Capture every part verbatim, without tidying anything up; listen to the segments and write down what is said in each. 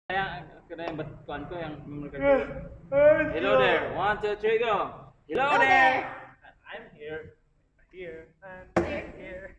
Yang kena yang betuan ko yang mereka. Hello there. One, two, three, go. Hello, Hello there. there. I'm here. Here. And here.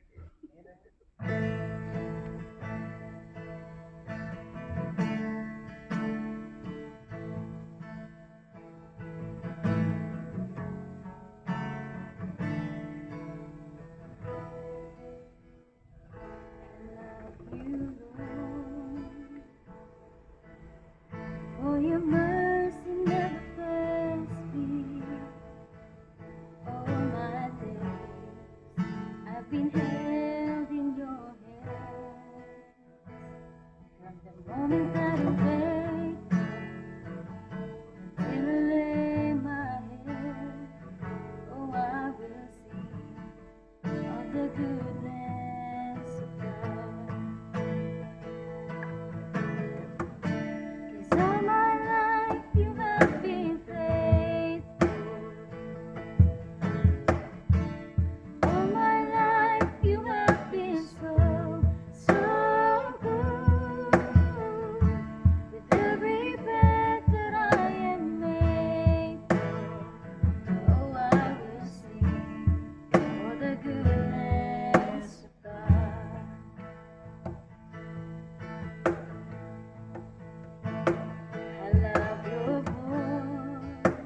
For your mercy never fails me. All my days I've been held in your hands. From the moment that I wake till I lay my head, oh, I will sing of the goodness of God. 'Cause all my life you have been faithful. All my life you have been so, so good. With every breath that I am able, oh, I will sing for the goodness of God. I love your voice.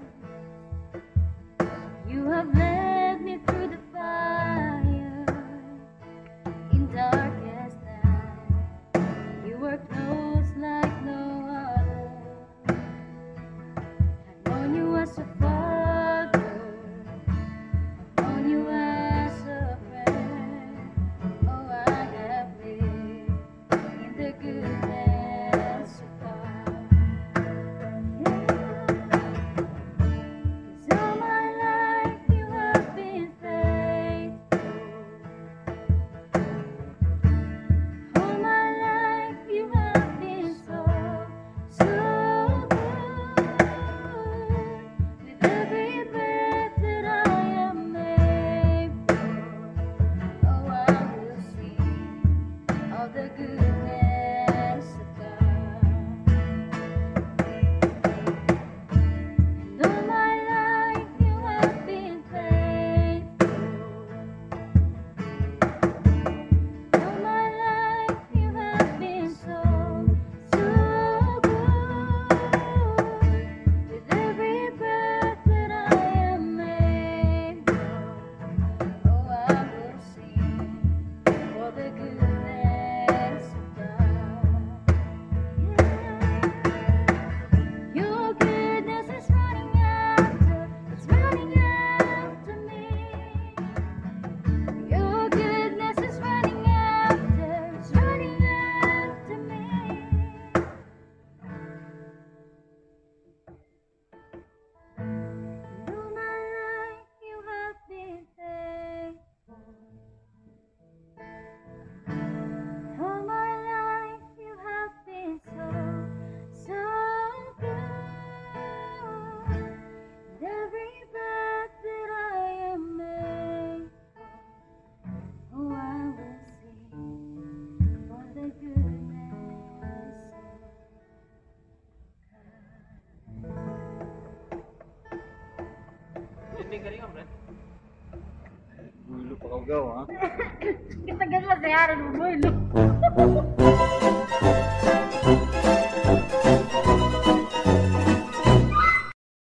You have led me through the fire in darkest night. You were close like no other. I've known you as a father. I've known you as a friend. Oh, I have lived in the goodness of God. Cause all my life you have been faithful. All my life you have been so, so good. With every breath that I am able, oh, I will sing of the goodness of God. And all my life you have been faithful. All my life you have been so, so good. With every breath that I am able, oh, I will sing for the goodness of God. Yeah. Your goodness is running after, it's running after me. Your goodness is running after, it's running after me. And all my life you have been faithful. All my life you have been so, so good. With every breath that I am able, oh, I will sing for the goodness of God. Hindi ka rin ang friend. Bulu pa kau gaw, ha? Kita gan masayari mo, boy.